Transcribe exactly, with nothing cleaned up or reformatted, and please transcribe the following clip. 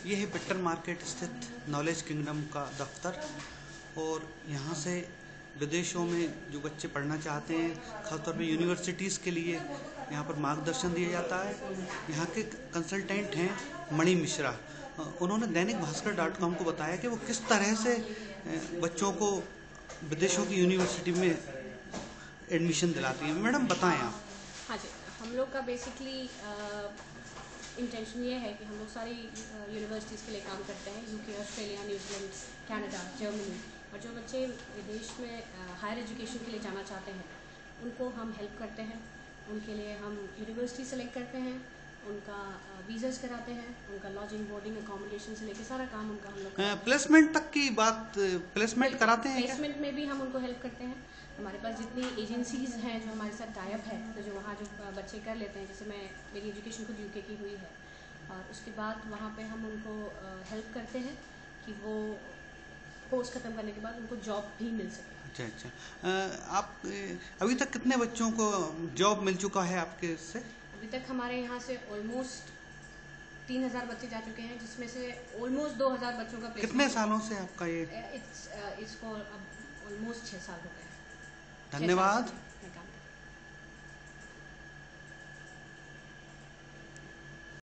ये है पिट्टन मार्केट स्थित नॉलेज किंगडम का दफ्तर और यहाँ से विदेशों में जो बच्चे पढ़ना चाहते हैं, खासतौर पे यूनिवर्सिटीज़ के लिए यहाँ पर मार्गदर्शन दिया जाता है। यहाँ के कंसल्टेंट हैं मणि मिश्रा। उन्होंने दैनिक भास्कर डॉट कॉम को बताया कि वो किस तरह से बच्चों को विदेशों की यूनिवर्सिटी में एडमिशन दिलाती हैं। मैडम बताएं आप। हाँ जी, हम लोग का बेसिकली इंटेंशन ये है कि हम लोग सारी यूनिवर्सिटीज़ के लिए काम करते हैं, UK, Australia, New Zealand, Canada, Germany. और जो बच्चे विदेश में हायर एजुकेशन के लिए जाना चाहते हैं उनको हम हेल्प करते हैं। उनके लिए हम यूनिवर्सिटी सेलेक्ट करते हैं, उनका वीज़ास कराते हैं, उनका लॉजिंग, बोर्डिंग, अकोमोडेशन से लेकर सारा काम उनका हम लोग प्लेसमेंट तक की बात, प्लेसमेंट कराते हैं। प्लेसमेंट में भी हम उनको हेल्प करते हैं। हमारे पास जितनी एजेंसीज़ हैं जो हमारे साथ टाइप है, तो जो वहाँ जो बच्चे कर लेते हैं, जैसे मैं मेरी एजुकेशन खुद यूके की हुई है और उसके बाद वहाँ पे हम उनको हेल्प करते हैं कि वो कोर्स ख़त्म करने के बाद उनको जॉब भी मिल सके। अच्छा अच्छा आप अभी तक कितने बच्चों को जॉब मिल चुका है आपके इससे? अभी तक हमारे यहाँ से ऑलमोस्ट तीन हज़ार बच्चे जा चुके हैं, जिसमें से ऑलमोस्ट दो हज़ार बच्चों का कितने सालों से आपका ये? इट्स इसको अब ऑलमोस्ट छः साल हो गए हैं। धन्यवाद।